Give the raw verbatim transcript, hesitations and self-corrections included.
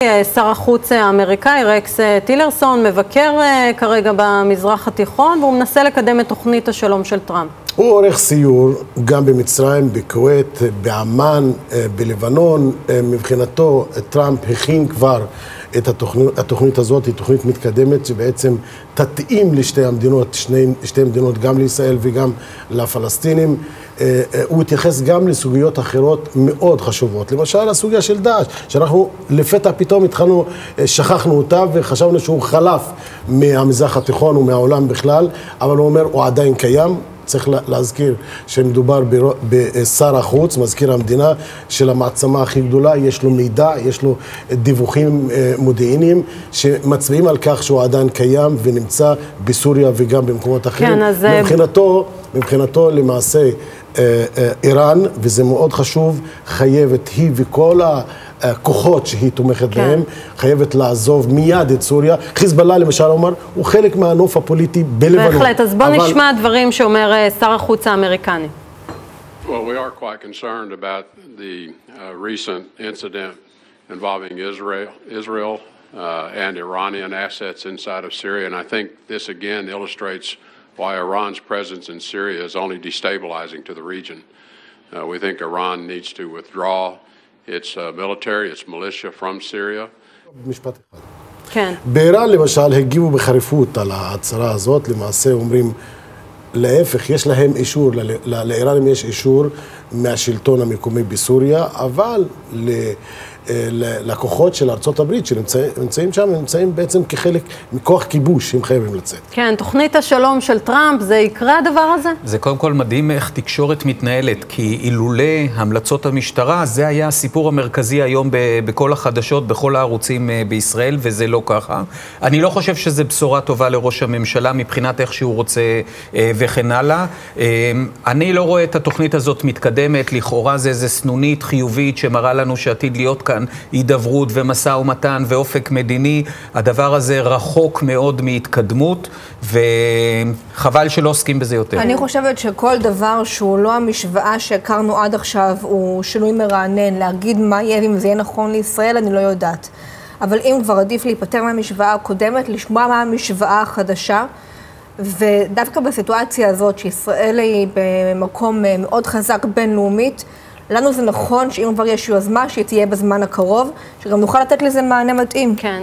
שר החוץ האמריקאי רקס טילרסון מבקר כרגע במזרח התיכון, והוא מנסה לקדם את תוכנית השלום של טראמפ. הוא עורך סיור גם במצרים, בכווית, בעמן, בלבנון. מבחינתו טראמפ הכין כבר את התוכנית, התוכנית הזאת, היא תוכנית מתקדמת שבעצם תתאים לשתי המדינות, שני, שתי מדינות, גם לישראל וגם לפלסטינים. הוא התייחס גם לסוגיות אחרות מאוד חשובות, למשל הסוגיה של דאעש, שאנחנו לפתע פתאום התחלנו, שכחנו אותה וחשבנו שהוא חלף מהמזרח התיכון ומהעולם בכלל, אבל הוא אומר, הוא עדיין קיים. צריך להזכיר שמדובר בשר החוץ, מזכיר המדינה של המעצמה הכי גדולה, יש לו מידע, יש לו דיווחים מודיעיניים שמצביעים על כך שהוא עדיין קיים ונמצא בסוריה וגם במקומות אחרים. כן, אז... מבחינתו, מבחינתו למעשה איראן, וזה מאוד חשוב, חייבת היא וכל הכוחות שהיא תומכת כן. בהם, חייבת לעזוב מיד את סוריה. חיזבאללה למשל אומר, הוא חלק מהנוף הפוליטי בלבנון. בהחלט, אז בוא אבל... נשמע דברים שאומר שר החוץ האמריקני. Well, we are quite concerned about the uh, recent incident involving Israel, Israel uh, and Iranian assets inside of Syria, and I think this again illustrates why Iran's presence in Syria is only destabilizing to the region. Uh, we think Iran needs to withdraw its uh, military, its militia from Syria. משפט אחד. כן. באיראן למשל הגיבו בחריפות על ההצהרה הזאת, למעשה אומרים להפך, יש להם אישור, לאיראנים יש אישור מהשלטון המקומי בסוריה, אבל לכוחות של ארצות הברית שנמצאים שם, הם נמצאים בעצם כחלק מכוח כיבוש, הם חייבים לצאת. כן, תוכנית השלום של טראמפ, זה יקרה הדבר הזה? זה קודם כל מדהים איך תקשורת מתנהלת, כי אילולא המלצות המשטרה, זה היה הסיפור המרכזי היום בכל החדשות, בכל הערוצים בישראל, וזה לא ככה. אני לא חושב שזה בשורה טובה לראש הממשלה, מבחינת איך שהוא רוצה וכן הלאה. אני לא רואה את התוכנית הזאת מתקדמת, לכאורה זה איזה סנונית חיובית שמראה לנו שעתיד להיות כאן הידברות ומשא ומתן ואופק מדיני. הדבר הזה רחוק מאוד מהתקדמות, וחבל שלא עוסקים בזה יותר. אני חושבת שכל דבר שהוא לא המשוואה שהכרנו עד עכשיו הוא שינוי מרענן, להגיד מה יהיה אם זה יהיה נכון לישראל, אני לא יודעת. אבל אם כבר עדיף להיפטר מהמשוואה הקודמת, לשמוע מה המשוואה החדשה, ודווקא בסיטואציה הזאת שישראל היא במקום מאוד חזק בינלאומית, לנו זה נכון שאם כבר יש יוזמה שהיא תהיה בזמן הקרוב, שגם נוכל לתת לזה מענה מתאים. כן.